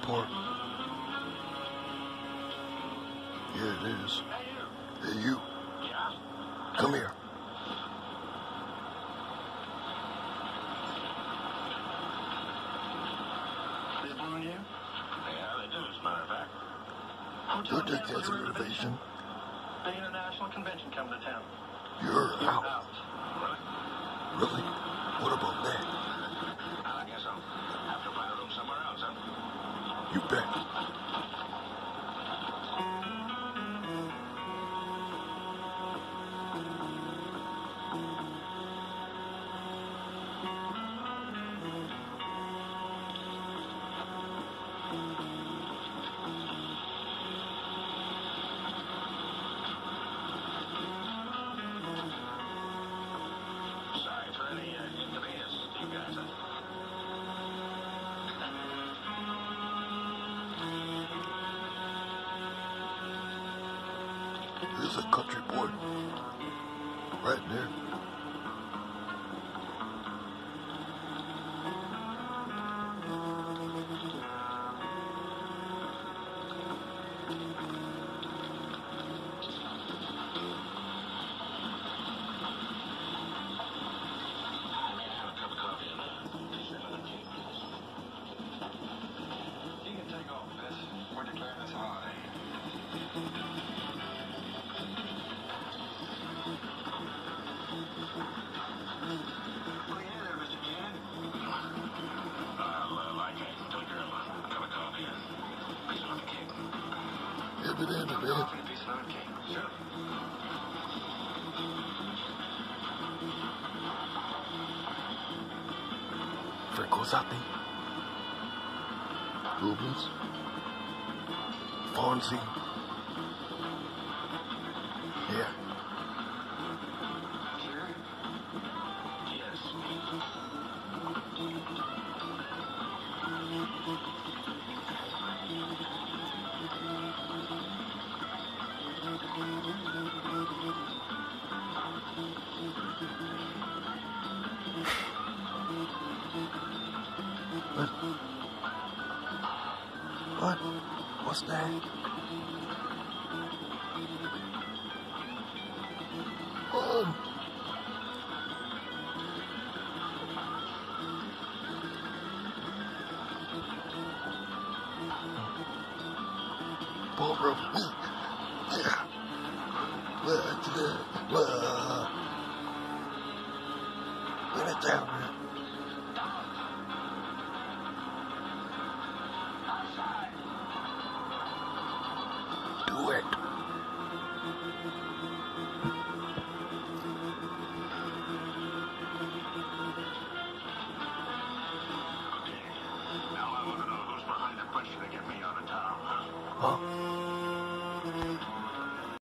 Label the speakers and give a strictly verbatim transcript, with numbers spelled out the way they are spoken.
Speaker 1: Park. Yeah, it is. Hey, you.
Speaker 2: Yeah?
Speaker 1: Come here.
Speaker 2: They blowing you? Yeah, they do, as a matter of fact.
Speaker 1: Your dick has a renovation.
Speaker 2: The international convention coming to town.
Speaker 1: You're
Speaker 2: You're
Speaker 1: out.
Speaker 2: out.
Speaker 1: Really? What about that?
Speaker 2: I guess I'll have to find a room somewhere else, huh?
Speaker 1: You bet.
Speaker 2: Sorry for any uh, inconvenience to you guys. Huh?
Speaker 1: There's a country boy. Right there.
Speaker 2: You can take off, Miss. We're declaring this holiday. Well, yeah there, Mister Jan. I'll uh, like it. Tell the girl a cup of coffee and a piece of lemon cake.
Speaker 1: Have it in it, man.
Speaker 2: Coffee and a piece of lemon cake. Sure.
Speaker 1: Francosati. Rubens. Fonzie. Yeah.
Speaker 2: Sure? Yes.
Speaker 1: What? What? What's that? Run! Ball rope. Yeah. Well, to the. Well. Let it down, man.